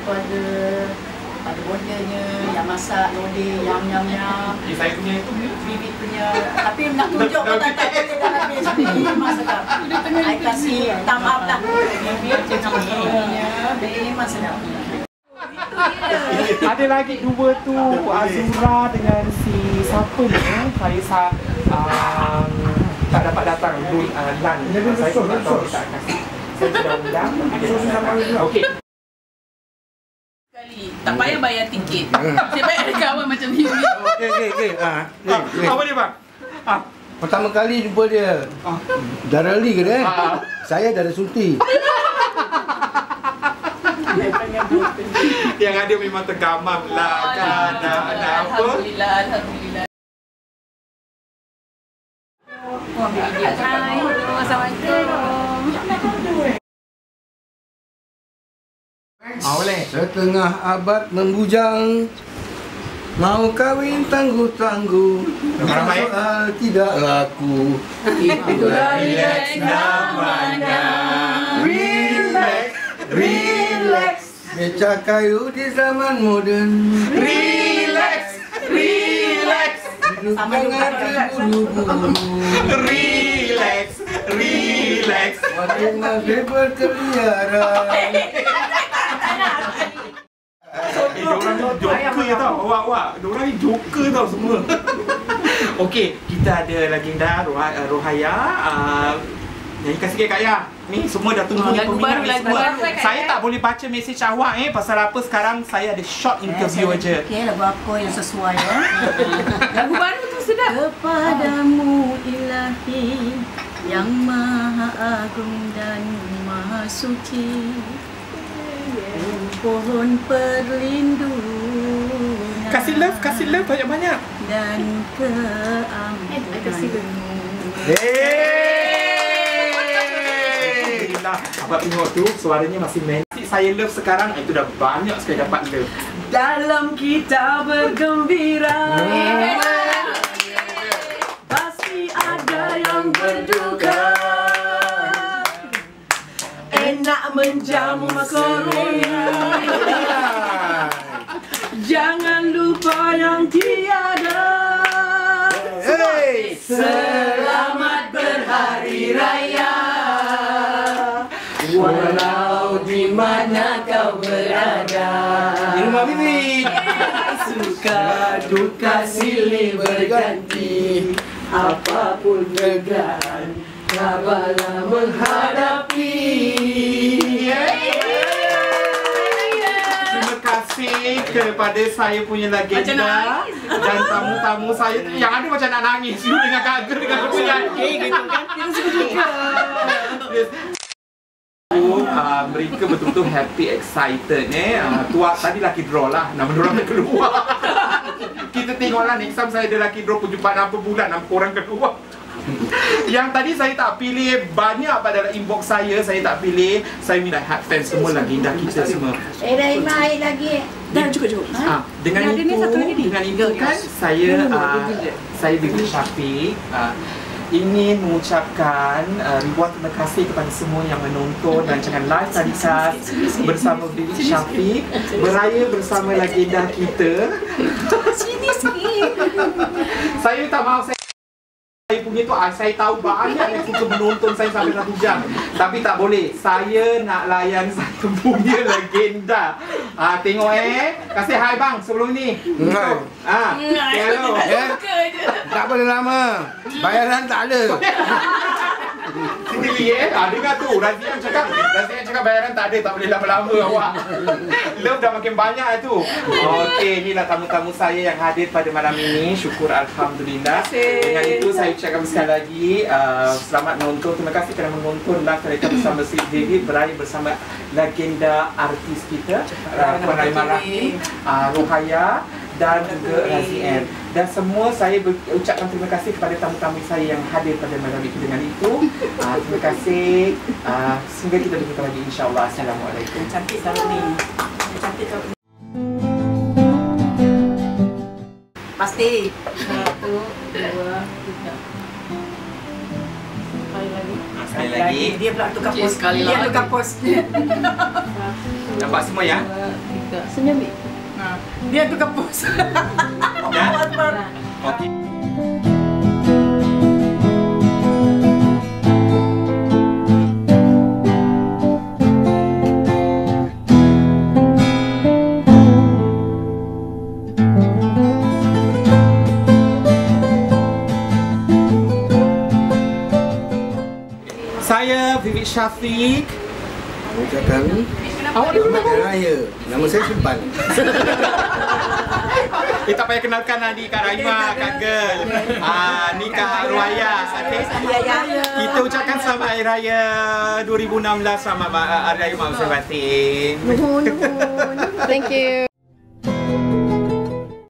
tu ada bordernya, yang masak, lodeh, yang Saya punya itu bibit punya. Tapi nak tunjuk kau tak boleh dah habis. Memang sedap. I kasih thumb up lah. Bibit dengan punya, memang sedap. ada lagi dua tu, Azura dengan si siapa ni? Saya tak dapat datang dulu Lan. Saya tak tahu tak kasih. Saya sudah undang. Okey. Tak payah bayar tiket. Saya bayar ada kawan macam ni. Okey. Apa dia bang? Pertama kali jumpa dia. Darah Ali ke dia? Saya darah Sulti. Yang ada memang tergamam lah kan. Ada apa? Alhamdulillah. Hai, Assalamualaikum. Boleh. Setengah abad membujang, mau kahwin tangguh-tangguh, soal tidak laku. Itulah relax namanya. Relax. Becak kayu di zaman moden. Relax. Jangan terburu-buru. Relax. Makin masih berkeliaran. Diorang ni joker tau, awak. Diorang ni joker tau semua. Okey, kita ada legenda Rohaya. Nyanyikan sikit Kak Ya. Ni semua dah tunggu ni peminat ni semua. Saya tak boleh baca mesej awak pasal apa sekarang saya ada short interview aja. Okey, lagu apa yang sesuai ya? Lagu baru tu sedap. Kepadamu ilahi yang maha agung dan maha suci, pohon perlindungan. Kasih love banyak-banyak. Dan keamananmu. Alhamdulillah. Abang tengok tu suaranya masih main. Saya love sekarang itu dah banyak sekali dapat love. Dalam kita bergembira, pasti ada yang berduka. Enak menjamu corona, jangan lupa yang tiada. Selamat berhari raya, walau di mana kau berada. Di rumah Bibi. Suka duka silih berganti, apapun keadaan tabahlah menghadapi. Terima kasih kepada saya punya legenda dan tamu-tamu saya yang ada macam nak nangis dengan kagum dengan penyanyi gitu kan. Mereka betul-betul happy, excited Tuak tadi laki draw lah, nama diorang keluar. Kita tengoklah next time saya ada laki draw perjumpaan apa bulan, nama korang keluar. Yang tadi saya tak pilih banyak pada inbox saya tak pilih. Saya minta hard fans semua legenda kita semua. Dah mai lagi. Dah cukup. Dengan itu kan saya Bibi Syafiq ingin mengucapkan ribuan terima kasih kepada semua yang menonton rancangan live talikas bersama Bibi Syafiq, beraya bersama legenda kita. Sini sikit. Saya minta maaf, saya punya tu saya tahu banyak yang suka menonton saya sampai 1 jam. Tapi tak boleh. Saya nak layan saya punya legenda. Tengok kasih hai bang sebelum ni. Hello. Tak boleh lama. Bayaran tak ada. Sendiri dengar tu Razian cakap bayaran tak ada, tak boleh lama-lama awak. Love dah makin banyak tu. Okey, inilah tamu-tamu saya yang hadir pada malam ini. Syukur alhamdulillah. Dengan itu saya ucapkan sekali lagi selamat menonton. Terima kasih kerana menonton live talikas bersama Sri David, beraya bersama legenda artis kita Puan Rahimah Rahim, Rohaya dan juga Razien. Dan semua saya ucapkan terima kasih kepada tamu-tamu saya yang hadir pada malam itu. Dengan itu, terima kasih. Sehingga kita berjumpa lagi insya-Allah. Assalamualaikum. Cantik tahun ni. Cantik tahun ni. Pasti. 1, 2, 3. Sekali lagi. Sekali lagi. Dia pula tukar Cik, pos. sekali Dia lagi. tukar pos. Nampak semua ya? Senyum. Dia tukar pos. Ya? Allahu Akbar. Okey. Saya Vivek Syafiq. Ucapkan Selamat Hari Raya. Nama saya simpan. Kita payah kenalkan adik Kak Rahimah, Kak Girl. Ni Kak Ruaya. Okay. Kita ucapkan selamat Hari Raya 2016. Selamat Hari Raya Mak Usaha Batin. Nuhun. Thank you.